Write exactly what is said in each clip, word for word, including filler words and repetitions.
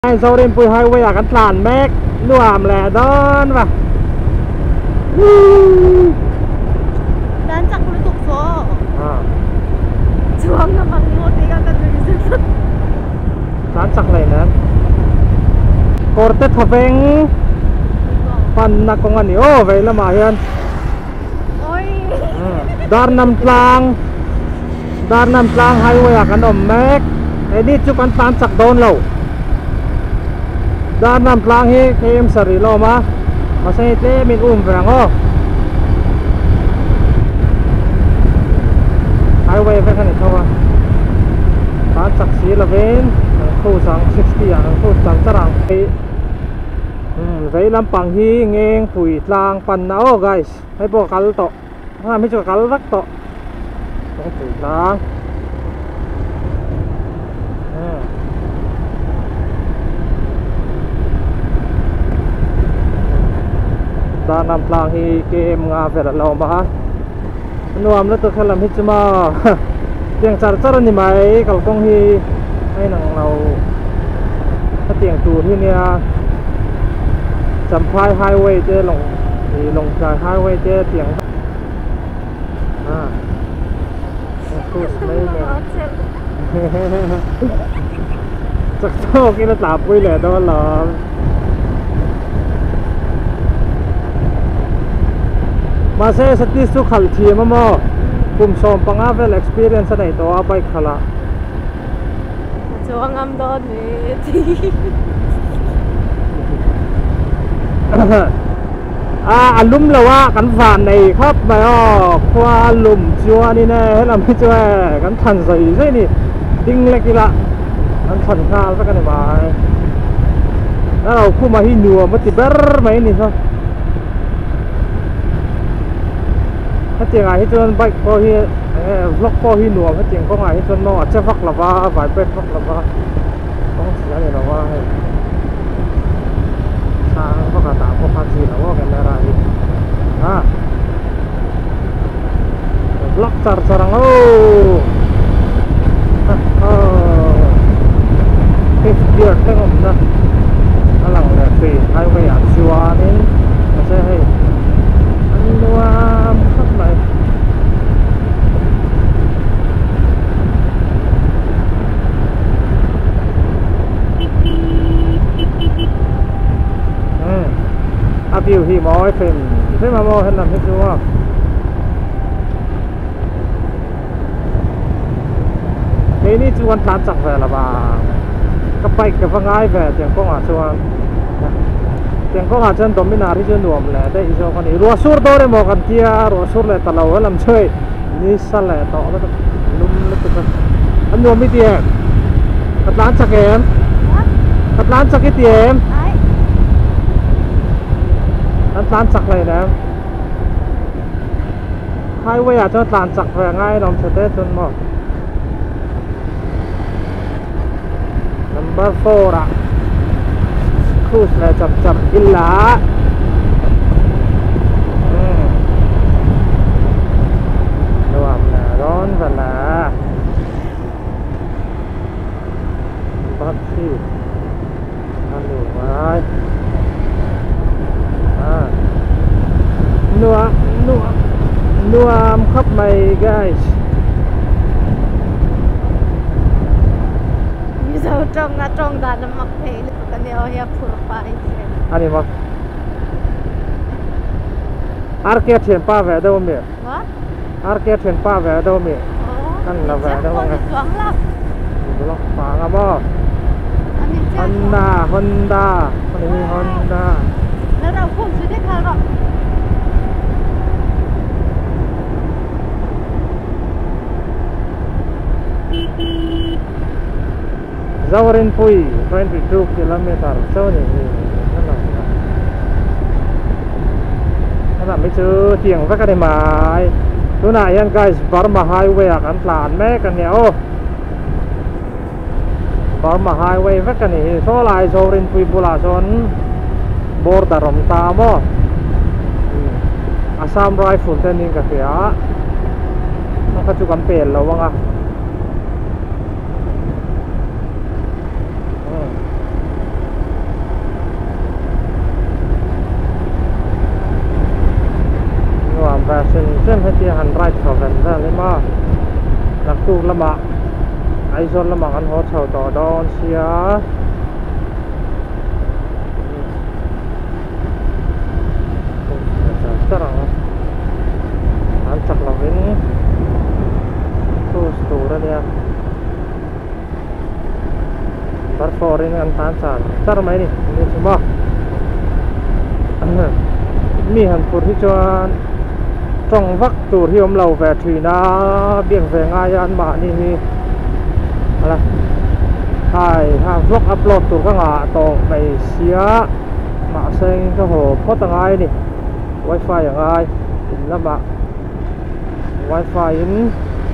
Hai sau đêm pui hai quay à cắn làn mét nuam lẻ đón và dan cak lutuk so à juang naman mo tiga ka dito dan cak này nè korte thapeng pan na kong ani oh vậy là mà hiền oi dar nam tlang dar nam tlang hai quay à cắn om mét edit chụp ăn tan cak đón lâu dan nam tlang hi kem sari lo ma masai te min um vang ho highway ve kan thawa ta chak si la ven khu sang sixty ang khu sang charang ei um vei lam pang hi ngeng pui tlang pan na o guys hai bo kal to ha mi chu kal rak to pui tlang ta nam tlang hi kem nga ve la lo ma nuam la to khalam hi chuma tiang char char ni mai kal kong hi ai nang lo ta tiang tu hi nia Champhai highway che long thì long chai highway che tiang à khu mấy nè chắc cho cái nó tạp quy lệ đó là mà sẽ sẽ đi xuống khẩn thì mà mò cùng xóm bằng áp về experience này đó bay khala juang am don ni ti à alum là wa cắn phản này khắp mà ó qua lùm chua đi nè hết làm cái chua cắn thần dày thế này đinh lên kia lạ cắn thần kha các cái này mà nó là khu mà hi nùa mất thì bớt mấy này thôi hết tiền ai hết trơn bike po hi vlog po hi nùa hết tiền có ngày hết trơn nó chắc vắt là va vài bếp vắt là va không xía này là va sang có cả tạm có phát gì là có camera đi à vlog char charang ô cái việc cái ngầm đó nó là một cái hai cái ảnh xua nên nó sẽ hay anh nuam khắp này à biểu hi mỏi phim thế mà mò hết làm hết chưa cái này chú ăn tán chặt về là bà cái bay cái vang ai về tiếng con à chú ăn tiếng con à chân tôm mình nari chân nuông lẽ đây cho con này rùa sur đó đấy mò con kia rùa sur lẽ tao lâu làm chơi ní sal lẽ tao nó lum nó tự anh nuông mấy tiền cắt lán chặt em cắt lán chặt cái tiền anh tán chặt này nè highway à cho tán chặt về ngay lòng sẽ tết chân mà number four ạ cruise là chậm chậm in lá đồ ẩm là đón và là bắt khi ăn đủ rồi nua nua nua khắp mày guys như sao trong na trong đàn mặc thế lực cái này ở phur phải anh em arcade thuyền pa về đâu mẹ arcade thuyền pa về đâu mẹ anh là về đâu nghe vlog pa ngà bò Honda Honda ini Honda nó đâu cũng sudah kalau Zaurin pui twenty-two kilometer so này nó là nó là mấy chữ tiếng với cái này mà chỗ này anh guys Burma highway kan plan mẹ kan neo Burma highway với cái này số lại Zaurin pui pula son border rom ta mo Assam rifle tên in cái kia nó có chút cầm bền lâu vâng à ừ. น xem hay thì hành right thảo vần ra lên mà lạc tu là mà ai zon là mà ăn hot thảo tỏ đòn xia chắc là ăn chắc là bên tu tu ra đi bắt phò đi ăn tán sàn chắc là mấy đi đi xem mà mi hàn phụt thì cho trong vắt tủ thì ông lầu về thủy na biển về ngay ăn mà đi thì là hai hàng vlog upload tủ các ngã tổ mày xía mà xem cái hồ post tầng ai đi wifi ở ai là bạn wifi in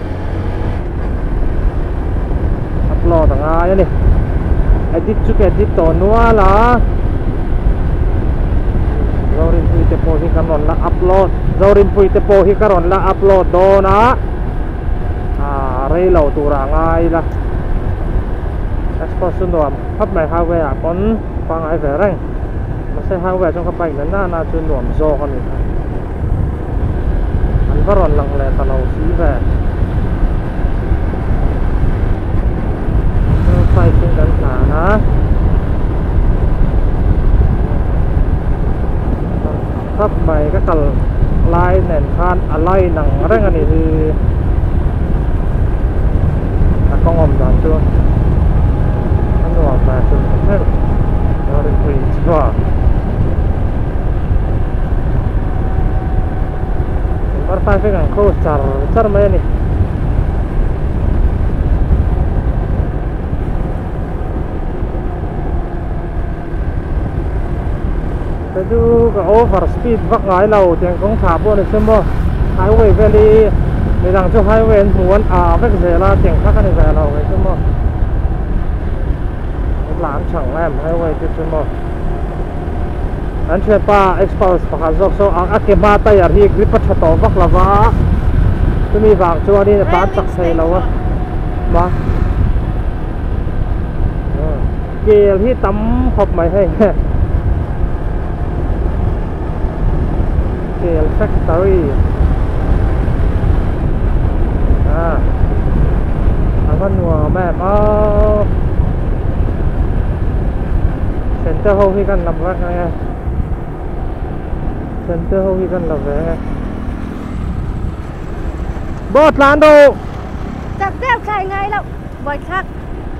upload tầng ai đi edit chút edit tổ nữa là Zorin pui tepo hi karon la upload Zorin pui tepo hi karon la upload do na à rei lo tu ra ngai la export sun do hấp mai ha we a kon pang ai ve reng ma se ha we trong ka pai na na chun nuam zo kan ni an varon lang le ta lo si ve sai sin kan na naครับไปก็กลายแหน่นทานอะไรหนังเรื่องอันนี้คือนักกองอมดานชัวนั่นว่ามาจนเฮ้ยเราได้คุยชัวบัดไฟเฟกันโคจารจารไม่นี่ดูก็โอเวอร์สปีดวักง่ายเราเตียงของขาบวนใช่ไหมไฮเวย์เวลีในดังช่วไฮเวย์หัวอ่าเวกเซล่าเตียงพักกันในแวเราใช่ไหมหลานช่างแรมไฮเวย์ใช่ไหมอันเชื่อป้าเอ็กซ์พอร์ตประกาศจบโซ่อักเก็บมาแต่ยาที่กริปชัดต่อวักละวะจะมีบางช่วงนี้บ้านตักใส่เราวะมาเกลที่ตั้มขบไม่ให้Scale Factory à anh văn mùa mẹ mà center home khi cần làm việc nghe center home khi cần làm việc nghe bớt lán đồ จับแก้วใช่ไงแล้วบ่อยคัก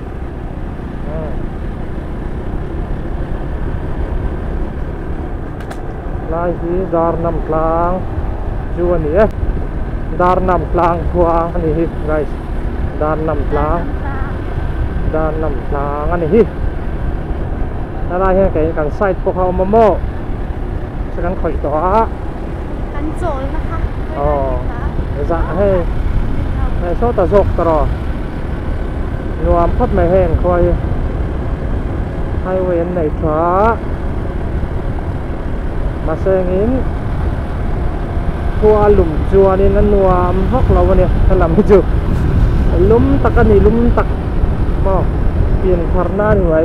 ลายที่ดาร์นำกลางจวนนี่ดาร์นำกลางกวางนี่ guys ดาร์นำกลางดาร์นำกลางอันนี้อะไรเงี้ยกันไซต์พวกเขามาโม่สักกันข่อยตัวกันโจลนะคะอ๋อจะให้ให้โซ่ตะจกตลอดรวมพัดไม่แห้งคอยให้เว้นในฟ้ามาเซงินทัวหลุมจัวนี่นั่นนัวฮอกเราเนี่ยถล่มไปจุลุ่มตักกันนี่ลุ่มตักมอเปลี่ยนคาร์นานี่ไว้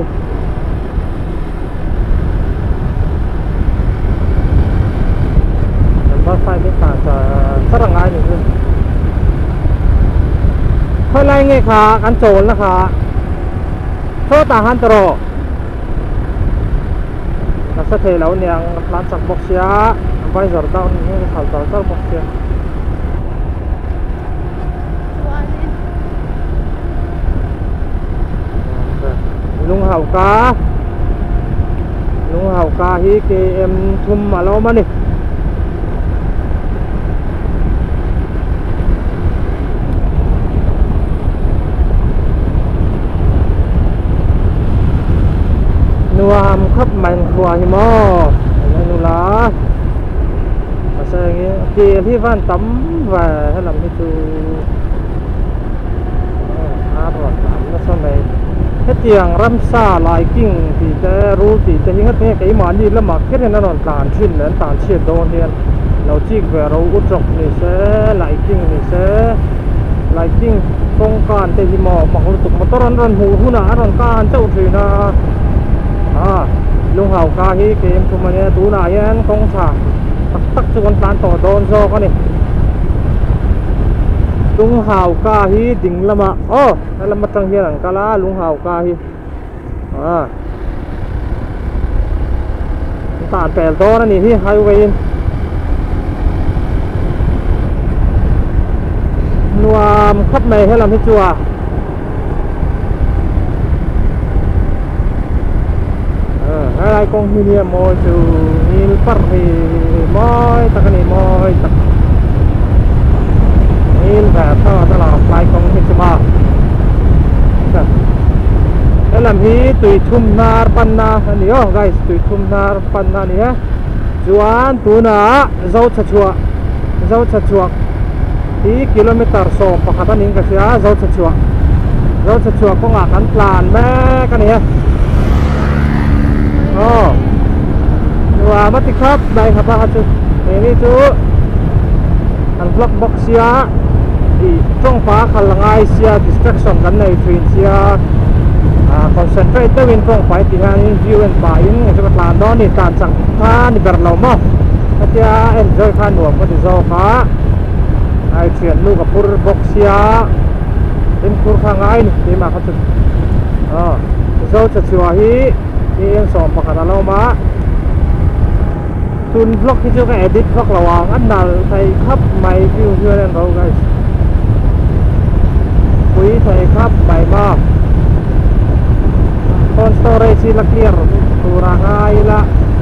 แต่ว่าไฟไม่ต่างจากฝรั่งไอ้นี่คือเท่าไรไงคะกันโจรนะคะโทษตาฮันตโรนักเทศแล้วเนี่ยร้านสักบ็อกเซียไปจอดดาวนี่ข่าวจอดบ็อกเซียลุงเห่ากาลุงเห่ากาฮีเกเอ็มทุ่มมาแล้วมานี่นัวมขับมันขวาหิมออะไรนู่นล่ะมาเสงเกี่ยที่บ้านตั้มว่าให้ลำให้ดูอาร์ตหลานนั่นสมัยเฮ็ดอย่างรำซาลายกิ้งที่จะรู้ที่จะยิ่งเฮ็ดเนี่ยไอ้หมานี่ละหมักแค่เนี่ยนั่นต่างชิ้นนั้นต่างเชียดโดนเนี่ยเราจีกว่าเราอุจจกนี่เสลายกิ้งนี่เสลายกิ้งตรงการเตหิมอหมักลุตุกมาต้นรันหูหูหนารันการเจ้าถือนะอ่าลุงเห่ากาฮีเกมทุกมันเนี่ยดูหน่ายันกองฉากตักตักจนการต่อโดนโซ่ก็นี่ lung hào ca hi ding lama oh lama tang hian ang kala lung hào ca hi à tàn pel to na ni hi highway in nuam khắp mày hay làm hết chùa hai con hinia môi từ nil par thì môi ta cái này môi ta nil và thơ ta là hai con hết chùa cái làm hi tùy thum nar panna này oh guys tùy thum nar panna này ha chuan tu na dâu chặt chùa dâu chặt chùa tí km so pakatan ning kasi ha dâu chặt chùa dâu chặt chùa có ngạc ăn plan mẹ cái này ha oh và mất tích khắp đây hả ba chú ini chú ăn vlog box ya di trong phá khăn là ngay sia distraction cái này truyền sia concentrate tới bên trong phải thì anh view and buying cho các bạn đó thì tàn chẳng tha thì bật lâu mà cái enjoy khan nuông có thể do phá ai chuyển lưuกับpur box ya em pur khang ai thì màเขาจะอ๋อเราจะช่วยที่ยังสอบประกันเรามาทุนบล็อกที่จะก็ edit บล็อกระหว่างอันนั้นใส่คับไม่วิวเพื่อนเรา guys คุยใส่คับไม่มาคอนสโตเรจละเคลียร์ตัวร่างไงละ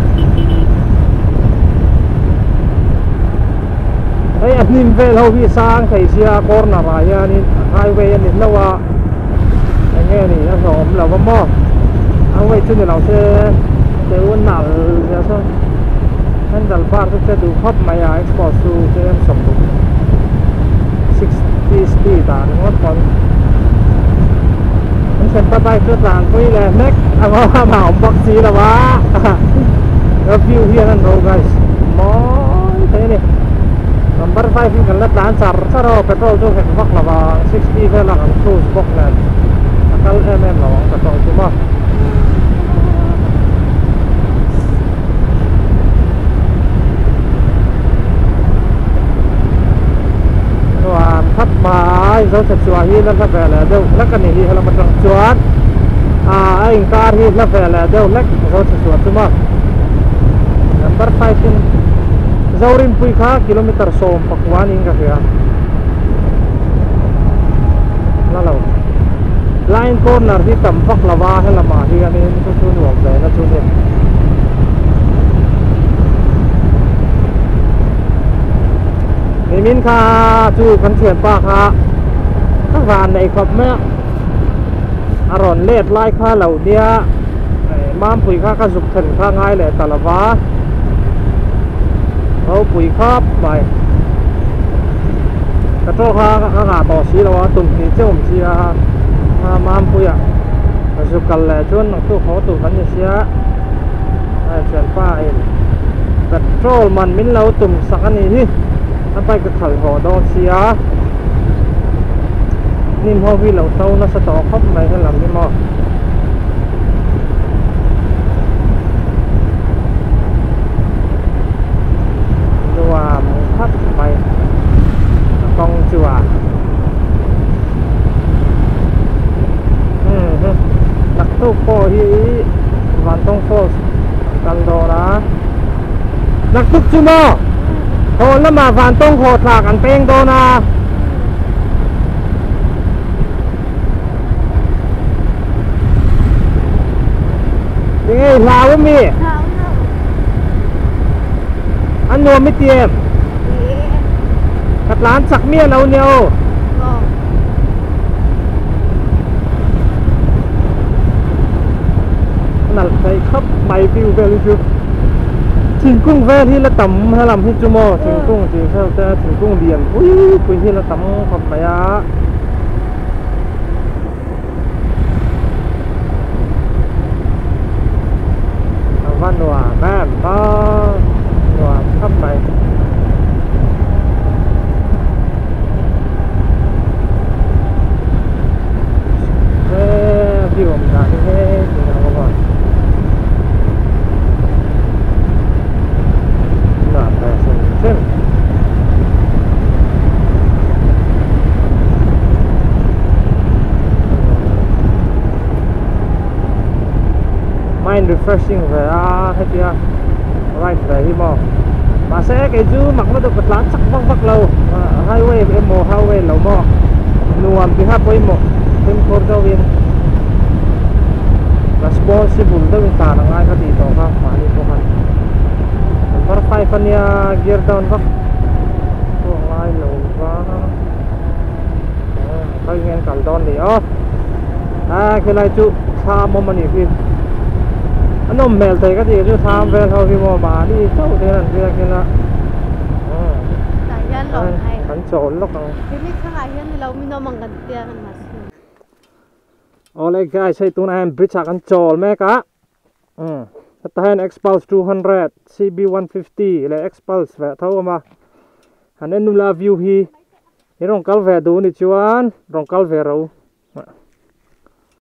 ไอ้อันนี้เวลาวิสางใส่เสียคอร์นาร์ายนี่ไฮเวย์นี่เราว่าไอ้เงี้ยนี่นะสมเราว่าหม้อเอาไว้ช่วยเราเชื่อเชื่อวันหนาเชื่อซะท่านดัลฟาร์จะดูครอบมายาเอ็กซ์พอร์ตซูเชื่อสมดุลหกสิบสปีดต่างกันก่อนมันเซ็นไปเพื่อต่างคุยเลยแม็กเอาว่ามาผมบอกซีแล้ววะแล้ววิวเฮียนั่นเรา guys มอเท่นี่ number five กันแล้วด้านสารสารเพโตรจูเห็นฟักละวะหกสิบเท่านั้นครูสบอกเลยakal mmละวะกระโดดจุ่มทับมาเราจะช่วยให้เราแฝงแล้วเดี๋ยวแล้วกันนี่เรามาจังช่วยอ่าไอ้การที่เราแฝงแล้วเดี๋ยวแล้วเราจะช่วยจุ่มนับไปเป็นเราริมปุยค่ากิโลเมตรสองปักวานิงกันเสียนั่นเราไลน์คอร์นที่ต่ำฟักละวาให้ละมาที่กันนี่ทุกทุนหัวใจนะทุนเนี่ยนี่มินค่ะจูกันเฉียนปากค่ะถ้าผ่านในครับแม่อร่อยเล็ดไล่ค่าเหล่านี้ม้ามปุ๋ยค่ากระสุกถึงค่าง่ายเลยแต่ละว้าเขาปุ๋ยครอบไปกระโจกค่าค่าต่อสีแล้วว่าตุ่มสีเจ้าผมสีม้ามปุ๋ยอ่ะกระสุกกันแหละจนตัวเขาตุ่มกันเสียเฉียนป้าเองกระโจกมันมินเราตุ่มสักอันนี้ที่ถ้าไปกับขันหัวดองเสียนิ่มห้องวิเหล่าเต้าน่าจะต่อครบไหมให้ลำนี่มั้งดูว่ามันพัดไปกองจั่วอืมตักตู้โฟที่วันต้องโฟกันโดนะนักตุกจุ่มโคนแล้วมาฟันต้องโคตรกันเป้งโดนะยังไงลาวมีอันโนไม่เตรียมกับร้านสักเมียนเอาเนี่ยนั่นใส่ครับใบฟิวเบลฟิวถึงกุ้งแฟที่ละต่ำให้ลำให้จุโมถึงกุ้งถึงเขาจะถึงกุ้งเดียนอุ้ยกุ้งที่ละต่ำขอบมายะเอาว่าหนัวแม่บ้าหนัวทำไมเฮ้ยพี่ผมด่าเฮ้ยถึงเอาก่อนเส้น mind refreshing về à thế kia right về hi mo mà sẽ cái chú mặc nó được lát sắc văng văng lâu highway em mò highway lâu mo nuam thì hát với mo thêm cột đâu viên responsible đâu viên ta là ngay cái gì đó khác mà đi không ăn para five phần ya gear down vắc không ai lâu quá thôi nghe cả down đi ó à cái này chú tham mà mình đi anh ông mèo thấy cái gì chú tham về thôi khi mà bà đi cháu thế là kia kia là tại hiện lộn hay cắn trộn lúc nào cái này khác ai hiện thì lâu mình nó mang gần tiền hơn mà all right guys say tuna em bridge cắn trộn mấy cả ừ ta hen Expulse two hundred C B one fifty là Expulse về thâu mà anh em nung la view hi cái rong cal về đủ đi chuan rong cal về rồi